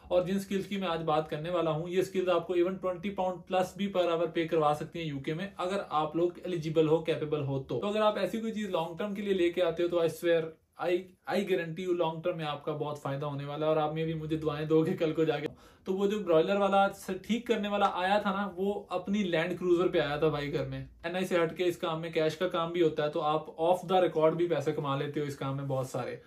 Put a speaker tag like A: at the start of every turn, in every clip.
A: और जिन स्किल्स की मैं आज बात करने वाला हूँ, ये स्किल्स आपको इवन 20 पाउंड प्लस भी पर आवर पे करवा सकती हैं यूके में, अगर आप लोग एलिजिबल हो, कैपेबल हो। तो अगर आप ऐसी कोई चीज लॉन्ग टर्म के लिए लेके आते हो तो I swear, I guarantee you long term में आपका बहुत फायदा होने वाला है। और आप में भी मुझे दुआएं दोगे कल को जाके। तो वो जो ब्रॉयलर वाला ठीक करने वाला आया था ना, वो अपनी लैंड क्रूजर पे आया था भाई घर में। एनआई से हटके इस काम में कैश का काम भी होता है, तो आप ऑफ द रिकॉर्ड भी पैसे कमा लेते हो इस काम में बहुत सारे।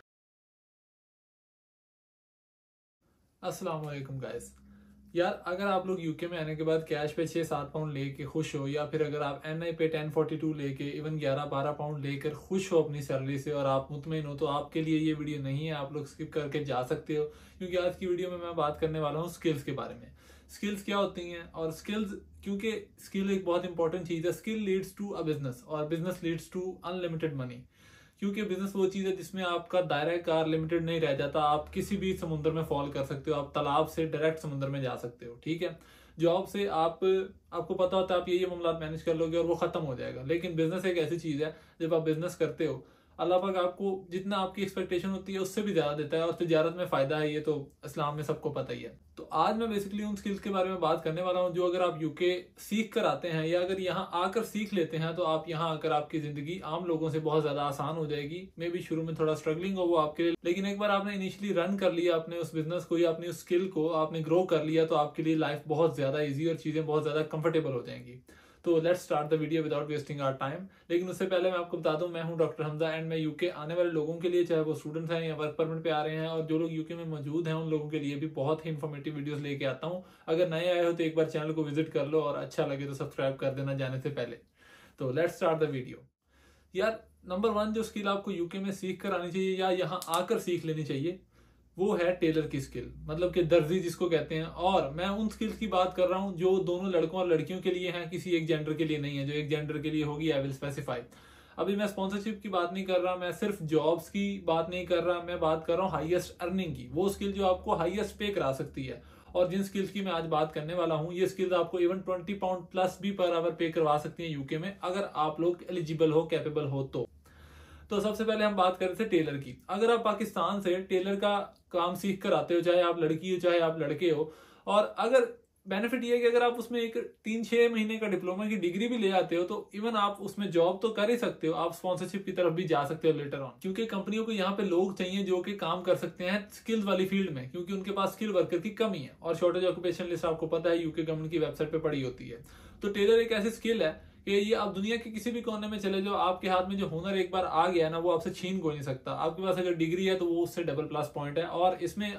A: अस्सलाम वालेकुम गाइस। यार अगर आप लोग यूके में आने के बाद कैश पे 6-7 पाउंड लेके खुश हो, या फिर अगर आप एनआई पे 1042 लेके इवन 11-12 पाउंड लेकर खुश हो अपनी सैलरी से और आप मुतमईन हो, तो आपके लिए ये वीडियो नहीं है। आप लोग स्किप करके जा सकते हो, क्योंकि आज की वीडियो में मैं बात करने वाला हूँ स्किल्स के बारे में। स्किल्स क्या होती हैं और स्किल्स, क्योंकि स्किल एक बहुत इंपॉर्टेंट चीज़ है। Skill leads to a business और business leads to unlimited money. क्योंकि बिजनेस वो चीज है जिसमें आपका दायरा कार लिमिटेड नहीं रह जाता। आप किसी भी समुद्र में फॉल कर सकते हो, आप तालाब से डायरेक्ट समुद्र में जा सकते हो, ठीक है। जॉब से आपको पता होता है आप ये मामला मैनेज कर लोगे और वो खत्म हो जाएगा। लेकिन बिजनेस एक ऐसी चीज है, जब आप बिजनेस करते हो, अल्लाह पाक आपको जितना आपकी एक्सपेक्टेशन होती है उससे भी ज्यादा देता है, और तिजारत में फायदा है, ये तो इस्लाम में सबको पता ही है। तो आज मैं बेसिकली उन स्किल्स के बारे में बात करने वाला हूँ जो अगर आप यूके सीख कर आते हैं, या अगर यहाँ आकर सीख लेते हैं, तो आप यहाँ आकर आपकी जिंदगी आम लोगों से बहुत ज्यादा आसान हो जाएगी। मे भी शुरू में थोड़ा स्ट्रगलिंग हो वो आपके लिए, लेकिन एक बार आपने इनिशियली रन कर लिया अपने उस बिजनेस को या अपनी उस स्किल को आपने ग्रो कर लिया, तो आपके लिए लाइफ बहुत ज्यादा ईजी और चीजें बहुत ज्यादा कंफर्टेबल हो जाएंगी। तो let's start the video without wasting our time. लेकिन उससे पहले मैं आपको बता दूं, मैं हूं डॉक्टर हमजा, एंड मैं यूके आने वाले लोगों के लिए, चाहे वो स्टूडेंट्स हैं या वर्क परमिट पे आ रहे हैं, और जो लोग यूके में मौजूद हैं, उन लोगों के लिए भी बहुत ही इंफॉर्मेटिव वीडियोस लेके आता हूं। अगर नए आए हो तो एक बार चैनल को विजिट कर लो, और अच्छा लगे तो सब्सक्राइब कर देना जाने से पहले। तो लेट्स स्टार्ट द वीडियो। यार नंबर 1 जो स्किल आपको यूके में सीख कर आनी चाहिए या यहाँ आकर सीख लेनी चाहिए, वो है टेलर की स्किल, मतलब कि दर्जी जिसको कहते हैं। और मैं उन स्किल्स की बात कर रहा हूँ जो दोनों लड़कों और लड़कियों के लिए हैं, किसी एक जेंडर के लिए नहीं है। जो एक जेंडर के लिए होगी आई विल स्पेसिफाई। अभी मैं स्पॉन्सरशिप की बात नहीं कर रहा, मैं सिर्फ जॉब्स की बात नहीं कर रहा, मैं बात कर रहा हूँ हाईएस्ट अर्निंग की। वो स्किल जो आपको हाईएस्ट पे करा सकती है। और जिन स्किल्स की मैं आज बात करने वाला हूँ, ये स्किल्स आपको इवन 20 पाउंड प्लस भी पर आवर पे करवा सकती हैं यूके में, अगर आप लोग एलिजिबल हो, कैपेबल हो। तो सबसे पहले हम बात कर रहे थे टेलर की। अगर आप पाकिस्तान से टेलर का काम सीख कर आते हो, चाहे आप लड़की हो चाहे आप लड़के हो, और अगर बेनिफिट ये है कि अगर आप उसमें एक 3-6 महीने का डिप्लोमा की डिग्री भी ले आते हो, तो इवन आप उसमें जॉब तो कर ही सकते हो, आप स्पॉन्सरशिप की तरफ भी जा सकते हो लेटर ऑन। क्योंकि कंपनियों को यहाँ पे लोग चाहिए जो कि काम कर सकते हैं स्किल्स वाली फील्ड में, क्योंकि उनके पास स्किल वर्कर की कमी है। और शॉर्टेज ऑक्यूपेशन लिस्ट आपको पता है यूके गवर्नमेंट की वेबसाइट पे पड़ी होती है। तो टेलर एक ऐसी स्किल है कि ये आप दुनिया के किसी भी कोने में चले जाओ, आपके हाथ में जो हुनर एक बार आ गया ना, वो आपसे छीन को नहीं सकता। आपके पास अगर डिग्री है तो वो उससे डबल प्लस पॉइंट है। और इसमें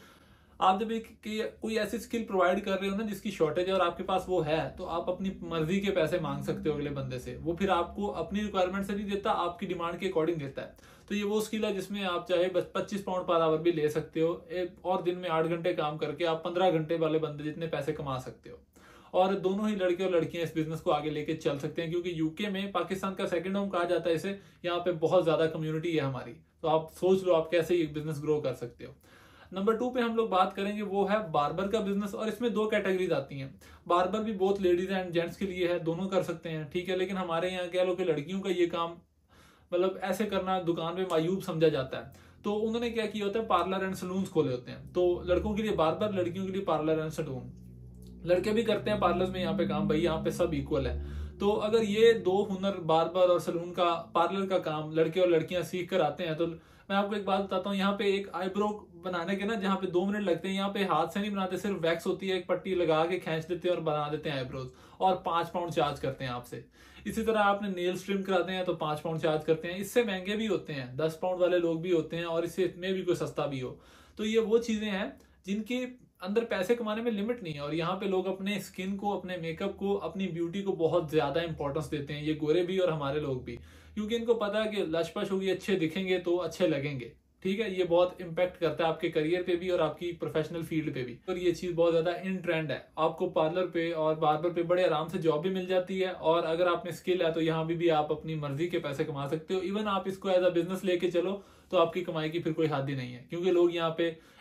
A: आप जब एक कोई ऐसी स्किल प्रोवाइड कर रहे हो ना जिसकी शॉर्टेज है और आपके पास वो है, तो आप अपनी मर्जी के पैसे मांग सकते हो अगले बंदे से। वो फिर आपको अपनी रिक्वायरमेंट से नहीं देता, आपकी डिमांड के अकॉर्डिंग देता है। तो ये वो स्किल है जिसमें आप चाहे बस 25 पाउंड पर आवर भी ले सकते हो, और दिन में 8 घंटे काम करके आप 15 घंटे वाले बंदे जितने पैसे कमा सकते हो। और दोनों ही लड़के और लड़कियां इस बिजनेस को आगे लेके चल सकते हैं, क्योंकि यूके में पाकिस्तान का सेकंड होम कहा जाता है इसे। यहाँ पे बहुत ज्यादा कम्युनिटी है हमारी। तो आप सोच लो आप कैसे ये बिजनेस ग्रो कर सकते हो। नंबर 2 पे हम लोग बात करेंगे, वो है बार्बर का बिजनेस। और इसमें 2 कैटेगरीज आती हैं। बार्बर भी बहुत लेडीज एंड जेंट्स के लिए है, दोनों कर सकते हैं, ठीक है। लेकिन हमारे यहाँ कह लो कि लड़कियों का ये काम, मतलब ऐसे करना दुकान में मायूब समझा जाता है। तो उन्होंने क्या किया होता है, पार्लर एंड सलून खोले होते हैं। तो लड़कों के लिए बार्बर, लड़कियों के लिए पार्लर एंड सलून। लड़के भी करते हैं पार्लर में यहाँ पे काम, भाई यहाँ पे सब इक्वल है। तो अगर ये 2 हुनर, बार्बर और सलून का, पार्लर का काम, लड़के और लड़कियां सीख कर आते हैं, तो मैं आपको एक बात बताता हूँ। यहाँ पे एक आईब्रो बनाने के ना, जहाँ पे 2 मिनट लगते हैं, यहाँ पे हाथ से नहीं बनाते, सिर्फ वैक्स होती है, एक पट्टी लगा के खींच देते हैं और बना देते हैं आईब्रोज, और 5 पाउंड चार्ज करते हैं आपसे। इसी तरह आपने नेल स्ट्रिम कराते हैं तो 5 पाउंड चार्ज करते हैं। इससे महंगे भी होते हैं, 10 पाउंड वाले लोग भी होते हैं, और इससे में भी कोई सस्ता भी हो। तो ये वो चीजें हैं जिनकी अंदर पैसे कमाने में लिमिट नहीं है। और यहाँ पे लोग अपने स्किन को, अपने मेकअप को, अपनी ब्यूटी को बहुत ज्यादा इंपॉर्टेंस देते हैं, ये गोरे भी और हमारे लोग भी। क्योंकि इनको पता है कि लचपच होगी, अच्छे दिखेंगे तो अच्छे लगेंगे, ठीक है। ये बहुत इंपैक्ट करता है आपके करियर पे भी और आपकी प्रोफेशनल फील्ड पे भी। और ये चीज बहुत ज्यादा इन ट्रेंड है। आपको पार्लर पे और बार्बर पे बड़े आराम से जॉब भी मिल जाती है, और अगर आप में स्किल है तो यहाँ भी आप अपनी मर्जी के पैसे कमा सकते हो। इवन आप इसको एज अ बिजनेस लेके चलो तो आपकी कमाई की फिर कोई हद ही नहीं है, क्योंकि लोग यहाँ पे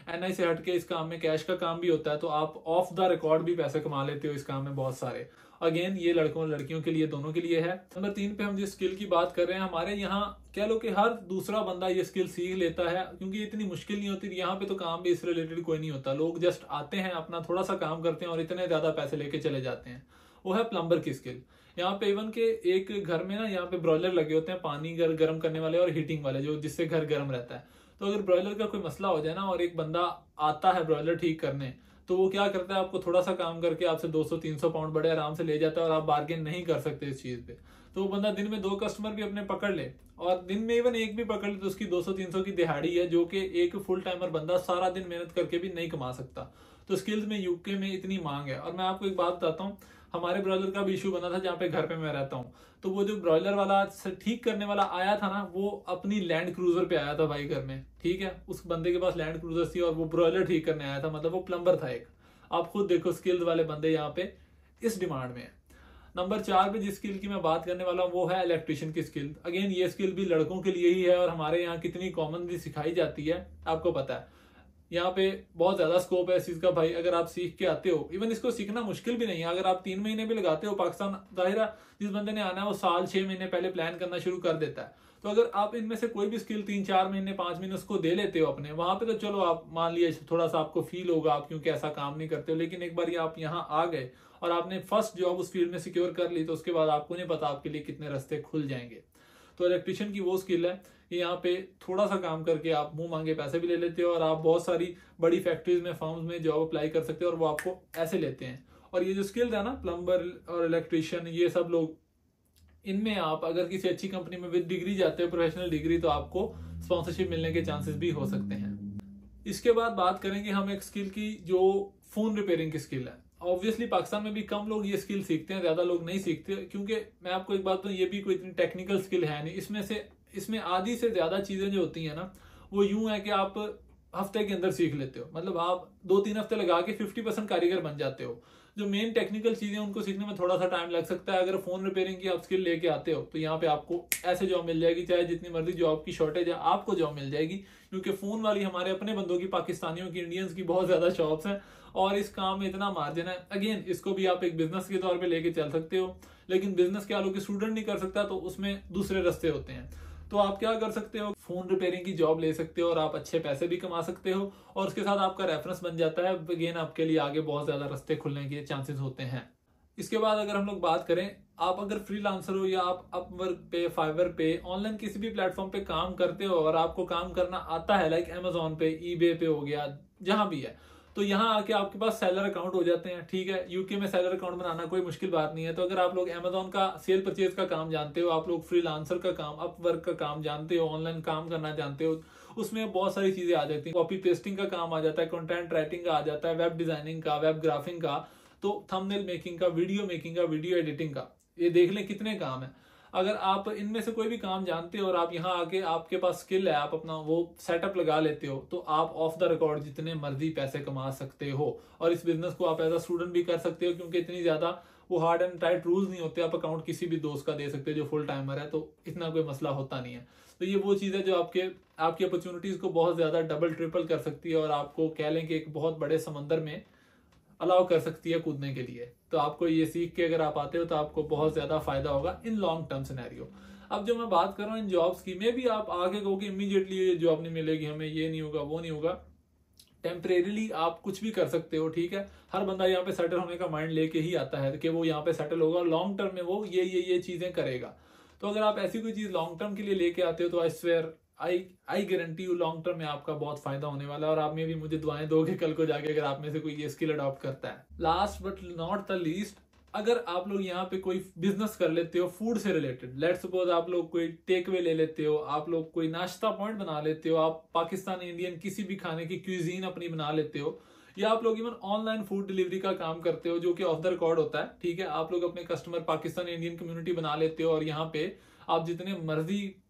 A: एनआई से हटके इस काम में कैश का काम भी होता है, तो आप ऑफ द रिकॉर्ड भी पैसे कमा लेते हो इस काम में बहुत सारे। अगेन ये लड़कों और लड़कियों के लिए, दोनों के लिए है। नंबर 3 पे हम जिस स्किल की बात कर रहे हैं, हमारे यहाँ कह लो कि हर दूसरा बंदा ये स्किल सीख लेता है, क्योंकि इतनी मुश्किल नहीं होती। यहाँ पे तो काम भी इससे रिलेटेड कोई नहीं होता, लोग जस्ट आते हैं, अपना थोड़ा सा काम करते हैं और इतने ज्यादा पैसे लेके चले जाते हैं। वो है प्लम्बर की स्किल। यहाँ पे इवन के एक घर में ना, यहाँ पे ब्रॉयलर लगे होते हैं, पानी गर्म करने वाले और हीटिंग वाले, जो जिससे घर गर्म रहता है। तो अगर ब्रॉयलर का कोई मसला हो जाए ना और एक बंदा आता है ब्रॉयलर ठीक करने, तो वो क्या करता है, आपको थोड़ा सा काम करके आपसे 200-300 पाउंड बड़े आराम से ले जाता है और आप बार्गेन नहीं कर सकते इस चीज पे। तो वो बंदा दिन में 2 कस्टमर भी अपने पकड़ ले, और दिन में इवन एक भी पकड़ ले, तो उसकी 200-300 की दिहाड़ी है, जो कि एक फुल टाइमर बंदा सारा दिन मेहनत करके भी नहीं कमा सकता। तो स्किल्स में यूके में इतनी मांग है। और मैं आपको एक बात बताता हूँ, हमारे ब्रॉयलर का भी इशू बना था जहाँ पे घर पे मैं रहता हूँ। तो वो जो ब्रॉयलर वाला ठीक करने वाला आया था ना, वो अपनी लैंड क्रूजर पे आया था भाई घर में, ठीक है। उस बंदे के पास लैंड क्रूजर थी और वो ब्रॉयलर ठीक करने आया था, मतलब वो प्लम्बर था एक। आप खुद देखो स्किल्स वाले बंदे यहाँ पे इस डिमांड में है। नंबर 4 पे जिस स्किल की मैं बात करने वाला हूँ वो है इलेक्ट्रिशियन की स्किल। अगेन ये स्किल भी लड़कों के लिए ही है, और हमारे यहाँ कितनी कॉमनली सिखाई जाती है आपको पता है। यहाँ पे बहुत ज्यादा स्कोप है इस चीज का भाई, अगर आप सीख के आते हो। इवन इसको सीखना मुश्किल भी नहीं है, अगर आप 3 महीने भी लगाते हो। पाकिस्तान जाहिर है, जिस बंदे ने आना है वो साल 6 महीने पहले प्लान करना शुरू कर देता है। तो अगर आप इनमें से कोई भी स्किल 3-4 महीने 5 महीने उसको दे लेते हो अपने वहां पे, तो चलो आप मान लिए थोड़ा सा आपको फील होगा, आप क्योंकि ऐसा काम नहीं करते हो। लेकिन एक बार आप यहाँ आ गए और आपने फर्स्ट जॉब उस फील्ड में सिक्योर कर ली, तो उसके बाद आपको नहीं पता आपके लिए कितने रास्ते खुल जाएंगे। तो इलेक्ट्रिशियन की वो स्किल है कि यहाँ पे थोड़ा सा काम करके आप मुंह मांगे पैसे भी ले लेते हो, और आप बहुत सारी बड़ी फैक्ट्रीज में, फर्म्स में जॉब अप्लाई कर सकते हो और वो आपको ऐसे लेते हैं। और ये जो स्किल्स है ना, प्लम्बर और इलेक्ट्रिशियन, ये सब लोग, इनमें आप अगर किसी अच्छी कंपनी में विद डिग्री जाते हो, प्रोफेशनल डिग्री, तो आपको स्पॉन्सरशिप मिलने के चांसेस भी हो सकते हैं। इसके बाद बात करेंगे हम एक स्किल की, जो फोन रिपेयरिंग की स्किल है। ऑब्वियसली पाकिस्तान में भी कम लोग ये स्किल सीखते हैं, ज्यादा लोग नहीं सीखते, क्योंकि मैं आपको एक बात बताऊं, ये भी कोई इतनी टेक्निकल स्किल है नहीं। इसमें आधी से ज्यादा चीजें जो होती है ना, वो यूं है कि आप हफ्ते के अंदर सीख लेते हो, मतलब आप 2-3 हफ्ते लगा के 50% कारीगर बन जाते हो। जो मेन टेक्निकल चीजें उनको सीखने में थोड़ा सा टाइम लग सकता है। अगर फोन रिपेयरिंग की आप स्किल लेके आते हो, तो यहाँ पे आपको ऐसे जॉब मिल जाएगी, चाहे जितनी मर्जी जॉब की शॉर्टेज है, आपको जॉब मिल जाएगी। क्योंकि फोन वाली हमारे अपने बंदों की, पाकिस्तानियों की, इंडियंस की बहुत ज्यादा शॉप्स हैं, और इस काम में इतना मार्जिन है। अगेन इसको भी आप एक बिजनेस के तौर पे लेके चल सकते हो, लेकिन बिजनेस क्या लोग स्टूडेंट नहीं कर सकता, तो उसमें दूसरे रास्ते होते हैं। तो आप क्या कर सकते हो, फोन रिपेयरिंग की जॉब ले सकते हो और आप अच्छे पैसे भी कमा सकते हो, और उसके साथ आपका रेफरेंस बन जाता है। अगेन आपके लिए आगे बहुत ज्यादा रास्ते खुलने के चांसेस होते हैं। इसके बाद अगर हम लोग बात करें, आप अगर फ्रीलांसर हो या आप अपवर्क पे, फाइवर पे, ऑनलाइन किसी भी प्लेटफॉर्म पे काम करते हो और आपको काम करना आता है, लाइक अमेजोन पे, ईबे पे हो गया, जहां भी है, तो यहाँ आके आपके पास सेलर अकाउंट हो जाते हैं, ठीक है। यूके में सेलर अकाउंट बनाना कोई मुश्किल बात नहीं है। तो अगर आप लोग अमेजोन का सेल परचेज का काम जानते हो, आप लोग फ्रीलांसर का काम, अपवर्क का काम जानते हो, ऑनलाइन काम करना जानते हो, उसमें बहुत सारी चीजें आ जाती हैं। कॉपी पेस्टिंग का काम आ जाता है, कंटेंट राइटिंग का आ जाता है, वेब डिजाइनिंग का, वेब ग्राफिंग का, तो थंबनेल मेकिंग का, वीडियो मेकिंग का, वीडियो एडिटिंग का, ये देख लें कितने काम है। अगर आप इनमें से कोई भी काम जानते हो और आप यहाँ आके आपके पास स्किल है, आप अपना वो सेटअप लगा लेते हो, तो आप ऑफ द रिकॉर्ड जितने मर्जी पैसे कमा सकते हो। और इस बिजनेस को आप एज अ स्टूडेंट भी कर सकते हो, क्योंकि इतनी ज्यादा वो हार्ड एंड टाइट रूल्स नहीं होते। आप अकाउंट किसी भी दोस्त का दे सकते हो जो फुल टाइमर है, तो इतना कोई मसला होता नहीं है। तो ये वो चीज है जो आपकी अपॉर्चुनिटीज को बहुत ज्यादा डबल ट्रिपल कर सकती है, और आपको कह लें कि एक बहुत बड़े समंदर में अलाउ कर सकती है कूदने के लिए। तो आपको ये सीख के अगर आप आते हो, तो आपको बहुत ज्यादा फायदा होगा इन लॉन्ग टर्म सिनेरियो। अब जो मैं बात कर रहा हूँ इन जॉब्स की, में भी आप आगे कहो कि इमीडिएटली ये जॉब नहीं मिलेगी हमें, ये नहीं होगा, वो नहीं होगा। टेम्परेरीली आप कुछ भी कर सकते हो, ठीक है। हर बंदा यहाँ पे सेटल होने का माइंड लेके ही आता है कि वो यहाँ पे सेटल होगा, लॉन्ग टर्म में वो ये चीजें करेगा। तो अगर आप ऐसी कोई चीज लॉन्ग टर्म के लिए लेके आते हो, तो I swear, I guarantee you, long term में आपका बहुत फायदा होने वाला है। और आप में भी मुझे दुआएं दोगे कल को जाके, अगर आप में से कोई ये स्किल अडॉप्ट करता है। Last but not the least, अगर आप लोग यहाँ पे कोई बिजनेस कर लेते हो फूड से रिलेटेड, लेट्स सपोज आप लोग कोई टेक वे ले लेते हो, आप लोग कोई नाश्ता पॉइंट बना लेते हो, आप पाकिस्तानी इंडियन किसी भी खाने की क्यूजीन अपनी बना लेते हो, या आप लोग इवन ऑनलाइन फूड डिलीवरी का काम करते हो, जो कि ऑफ द रिकॉर्ड होता है, ठीक है। आप लोग अपने कस्टमर पाकिस्तानी इंडियन कम्युनिटी बना लेते हो, और यहाँ पे आप जितने मर्जी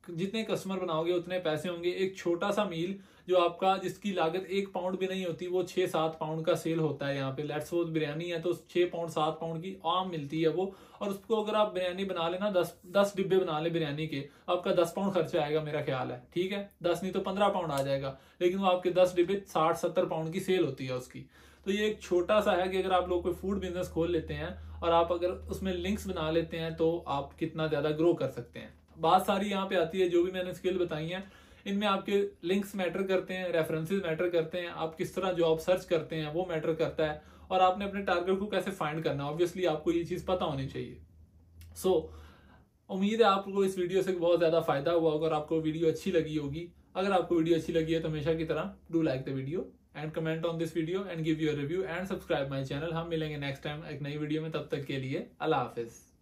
A: जितने कस्टमर बनाओगे उतने पैसे होंगे। एक छोटा सा मील जो आपका, जिसकी लागत 1 पाउंड भी नहीं होती, वो 6-7 पाउंड का सेल होता है यहाँ पे। लेट्स सपोज बिरयानी है तो 6 पाउंड 7 पाउंड की आम मिलती है वो, और उसको अगर आप बिरयानी बना लेना 10 डिब्बे बना ले बिरयानी के, आपका 10 पाउंड खर्चा आएगा मेरा ख्याल है, ठीक है, 10 नहीं तो 15 पाउंड आ जाएगा, लेकिन वो आपके 10 डिब्बे 60-70 पाउंड की सेल होती है उसकी। तो ये एक छोटा सा है कि अगर आप लोग कोई फूड बिजनेस खोल लेते हैं और आप अगर उसमें लिंक्स बना लेते हैं तो आप कितना ज्यादा ग्रो कर सकते हैं। बात सारी यहाँ पे आती है, जो भी मैंने स्किल बताई हैं इनमें आपके लिंक्स मैटर करते हैं, रेफरेंसेस मैटर करते हैं, आप किस तरह जॉब सर्च करते हैं वो मैटर करता है, और आपने अपने टारगेट को कैसे फाइंड करना है, ऑब्वियसली आपको ये चीज पता होनी चाहिए। सो उम्मीद है आपको इस वीडियो से बहुत ज्यादा फायदा हुआ होगा और आपको वीडियो अच्छी लगी होगी। अगर आपको वीडियो अच्छी लगी है तो हमेशा की तरह do like the video and comment on this video and give your review and subscribe my channel. हम मिलेंगे नेक्स्ट टाइम एक नई वीडियो में, तब तक के लिए अल्लाह हाफिज।